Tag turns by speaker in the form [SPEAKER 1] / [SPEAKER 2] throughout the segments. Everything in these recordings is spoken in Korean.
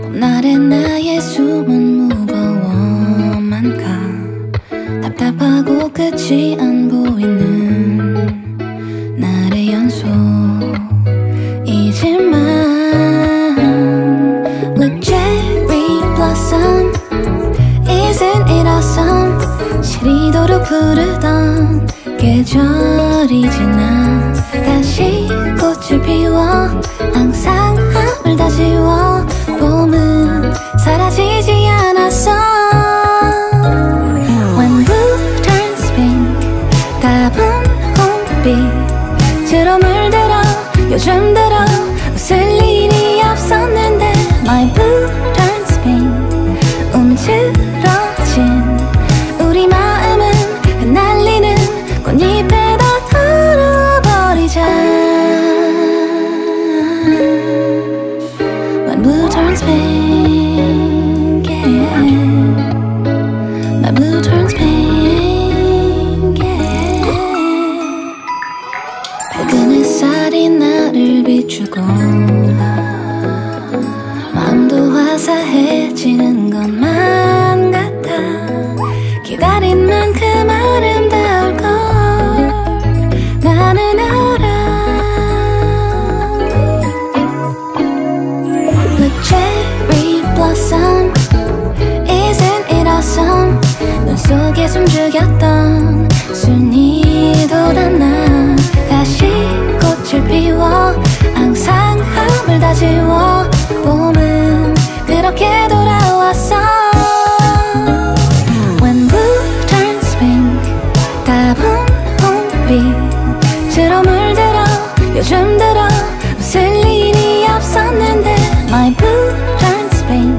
[SPEAKER 1] 봄날의 나의 숨은 무거워만 가. 답답하고 끝이 안 보이는 날의 연속이지만 Like cherry blossom, isn't it awesome? 시리도록 부르던 계절이 지나 다시 꽃을 피워 항상 마음을 다지워. 봄은 사라지지 않았어. When blue turns pink, 답은 홈빛으로 물들어. 요즘 들어 웃을 일이 없었는데 My blue turns pink, 움츠러진 우리 마음은 흩날리는 꽃잎에 다 털어버리자. When blue turns pink, yeah. My blue turns pink, yeah. 밝은 햇살이 나를 비추고 마음도 화사해지는 것만 같아. 기다린 만큼 아름다울 걸 나는 알아. Like cherry blossom, isn't it awesome? 눈 속에 숨죽였던 순이도 닿나. 다시 꽃을 피워 항상 마음을 다지워. 봄은 그렇게 돌아왔어. When blue turns pink, 답은 홈빛으로 물들어. 요즘 들어 웃을 일이 없었는데 My blue turns pink,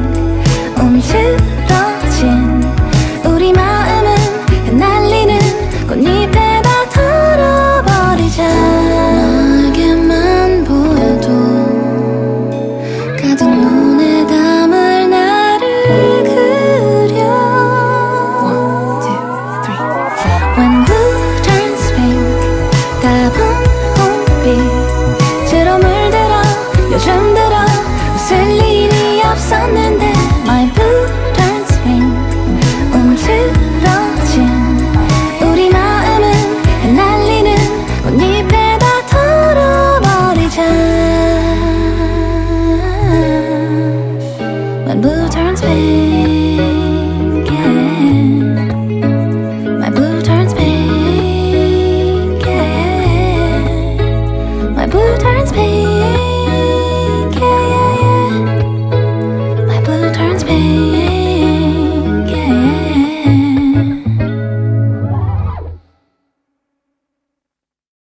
[SPEAKER 1] 움츠러진 우리 마음은 흩날리는 꽃잎에 다 털어버리자. 너에게만 보여도 가득 눈에 담을 나를 그려. One, two, three, four. When blue turns pink, 답은 홈빛으로 물들어. 요즘 들어 웃을 일이 없었는데 My blue turns pink, 움츠러진 우리 마음은 흩날리는 꽃잎에 다 털어버리자. When blue turns pink, yeah.